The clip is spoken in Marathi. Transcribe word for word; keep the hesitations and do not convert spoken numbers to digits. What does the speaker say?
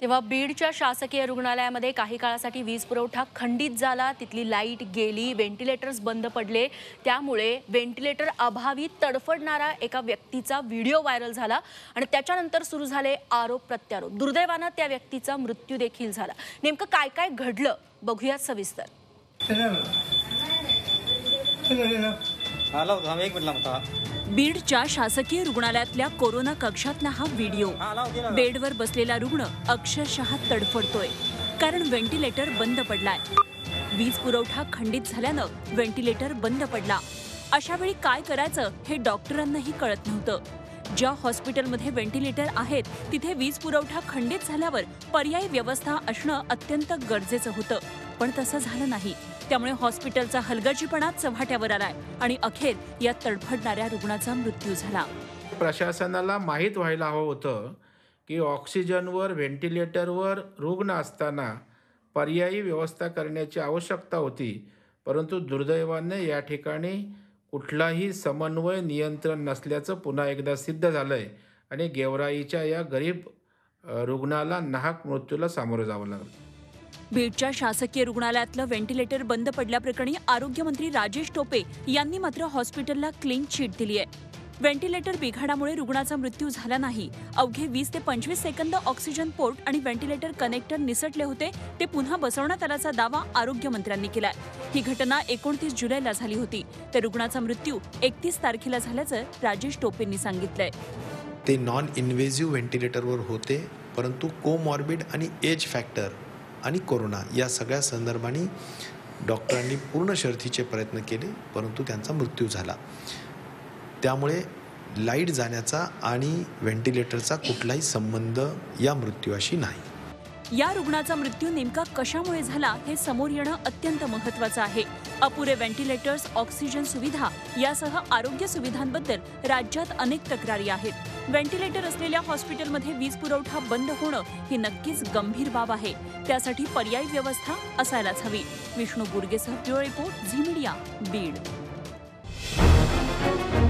तेव्हा बीडच्या शासकीय रुग्णालयामध्ये काही काळासाठी वीज पुरवठा खंडित झाला, तिथली लाईट गेली, व्हेंटिलेटर्स बंद पडले। त्यामुळे व्हेंटिलेटर अभावी तडफडणारा एका व्यक्तीचा व्हिडिओ व्हायरल झाला आणि त्याच्यानंतर सुरू झाले आरोप प्रत्यारोप। दुर्दैवाने त्या व्यक्तीचा मृत्यू देखील झाला। नेमकं काय काय घडलं बघूयात सविस्तर। बीडच्या शासकीय रुग्णालयातल्या कोरोना कक्षातला हा व्हिडिओ। बेडवर बसलेला रुग्ण अक्षरशः तडफडतोय, कारण व्हेंटिलेटर बंद पडलाय। वीज पुरवठा खंडित झाल्यानं व्हेंटिलेटर बंद पडला। अशा वेळी काय करायचं हे डॉक्टरांनाही कळत नव्हतं। ज्या हॉस्पिटलमध्ये व्हेंटिलेटर आहेत तिथे वीज पुरवठा खंडित झाल्यावर पर्यायी व्यवस्था असणं अत्यंत गरजेचं होतं, पण तसं झालं नाही। त्यामुळे हॉस्पिटलचा हलगर्जीपणा चव्हाट्यावर आलाय आणि अखेर या तडफडणाऱ्या रुग्णाचा मृत्यू झाला। प्रशासनाला माहीत व्हायला हवं होतं की ऑक्सिजनवर व्हेंटिलेटरवर रुग्ण असताना पर्यायी व्यवस्था करण्याची आवश्यकता होती, परंतु दुर्दैवाने या ठिकाणी कुठलाही समन्वय नियंत्रण नसल्याचं पुन्हा एकदा सिद्ध झालंय आणि गेवराईच्या या गरीब रुग्णाला नाहक मृत्यूला सामोरं जावं लागलं। बीडच्या शासकीय रुग्णालयातलं व्हेंटिलेटर बंद पडल्याप्रकरणी आरोग्यमंत्री राजेश टोपे यांनी मात्र हॉस्पिटलला क्लीन चिट दिली आहे। व्हेंटिलेटर बिघाडामुळे रुग्णाचा मृत्यू झाला नाही, अवघे वीस ते पंचवीस सेकंद ऑक्सिजन पोर्ट आणि व्हेंटिलेटर कनेक्टर निसटले होते, ते पुन्हा बसवण्यात आल्याचा दावा आरोग्यमंत्र्यांनी केलाय। ही घटना एकोणतीस जुलैला झाली होती, तर रुग्णाचा मृत्यू एकतीस तारखेला झाल्याचं राजेश टोपेंनी सांगितलंय। ते नॉन इन्व्हेसिव्ह व्हेंटिलेटरवर होते, परंतु कोमॉर्बिड आणि एज फॅक्टर आणि कोरोना या सगळ्या संदर्भाने डॉक्टरांनी पूर्ण शर्थीचे प्रयत्न केले, परंतु त्यांचा मृत्यू झाला। त्यामुळे लाईट जाण्याचा आणि व्हेंटिलेटरचा कुठलाही संबंध या मृत्यूशी नाही। या रुग्णाचा मृत्यू नेमका कशामुळे झाला हे समोर येणं अत्यंत महत्त्वाचं आहे। अपुरे व्हेंटिलेटर्स, ऑक्सिजन सुविधा यासह आरोग्य सुविधांबद्दल राज्यात अनेक तक्रारी आहेत। व्हेंटिलेटर असलेल्या हॉस्पिटलमध्ये वीज पुरवठा बंद होणं ही नक्कीच गंभीर बाब आहे। त्यासाठी पर्यायी व्यवस्था असायलाच हवी। विष्णू बुर्गेसह bureau report, Zee media, Beed.